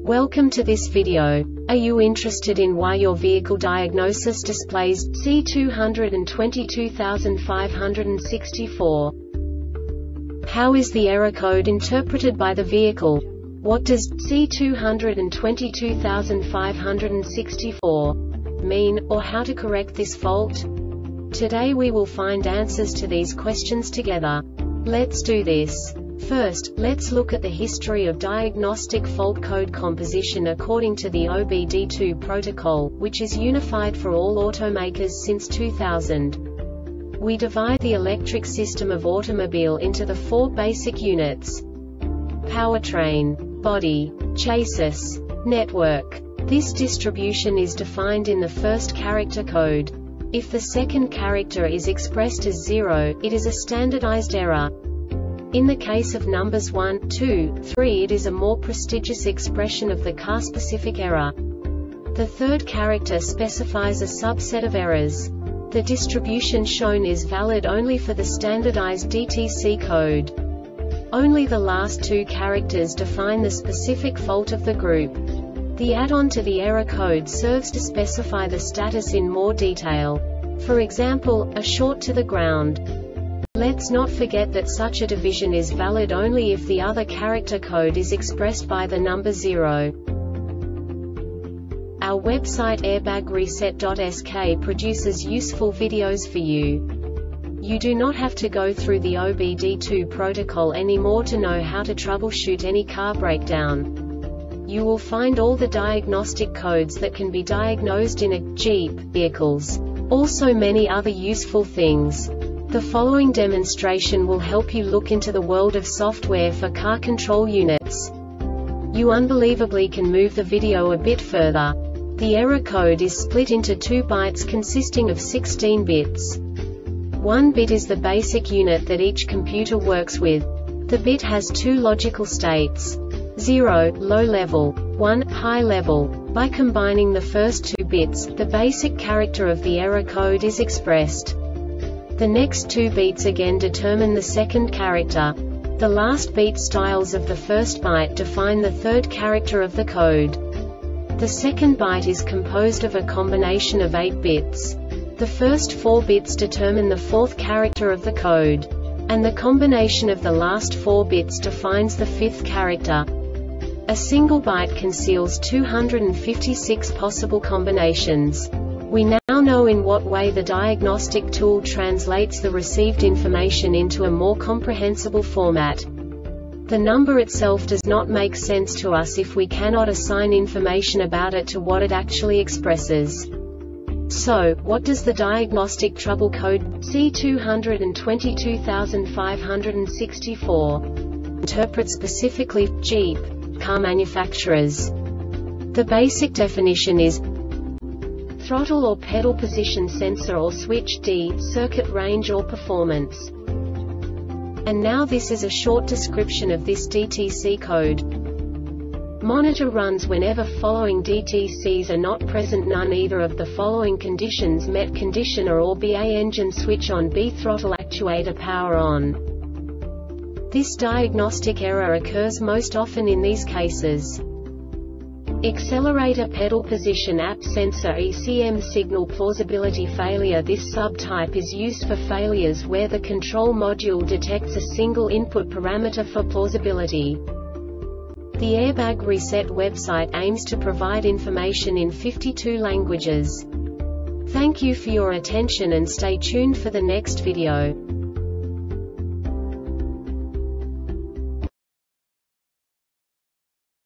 Welcome to this video. Are you interested in why your vehicle diagnosis displays C222564? How is the error code interpreted by the vehicle? What does C222564 mean, or how to correct this fault? Today we will find answers to these questions together. Let's do this. First, let's look at the history of diagnostic fault code composition according to the OBD2 protocol, which is unified for all automakers since 2000. We divide the electric system of automobile into the four basic units: powertrain, body, chassis, network. This distribution is defined in the first character code. If the second character is expressed as 0, it is a standardized error. In the case of numbers 1, 2, 3, it is a more prestigious expression of the car-specific error. The third character specifies a subset of errors. The distribution shown is valid only for the standardized DTC code. Only the last two characters define the specific fault of the group. The add-on to the error code serves to specify the status in more detail. For example, a short to the ground. Let's not forget that such a division is valid only if the other character code is expressed by the number 0. Our website airbagreset.sk produces useful videos for you. You do not have to go through the OBD2 protocol anymore to know how to troubleshoot any car breakdown. You will find all the diagnostic codes that can be diagnosed in a Jeep vehicles. Also many other useful things. The following demonstration will help you look into the world of software for car control units. You unbelievably can move the video a bit further. The error code is split into 2 bytes consisting of 16 bits. 1 bit is the basic unit that each computer works with. The bit has 2 logical states: 0, low level, 1, high level. By combining the first 2 bits, the basic character of the error code is expressed. The next 2 beats again determine the second character. The last beat styles of the first byte define the third character of the code. The second byte is composed of a combination of 8 bits. The first 4 bits determine the fourth character of the code. And the combination of the last 4 bits defines the fifth character. A single byte conceals 256 possible combinations. We now know in what way the diagnostic tool translates the received information into a more comprehensible format. The number itself does not make sense to us if we cannot assign information about it to what it actually expresses. So, what does the diagnostic trouble code C222564 interpret specifically for Jeep car manufacturers? The basic definition is throttle or pedal position sensor or switch D, circuit range or performance. And now this is a short description of this DTC code. Monitor runs whenever following DTCs are not present: none either of the following conditions met: conditioner or B, A engine switch on, B throttle actuator power on. This diagnostic error occurs most often in these cases: accelerator pedal position app sensor ECM signal plausibility failure. This subtype is used for failures where the control module detects a single input parameter for plausibility. The Airbag Reset website aims to provide information in 52 languages. Thank you for your attention and stay tuned for the next video.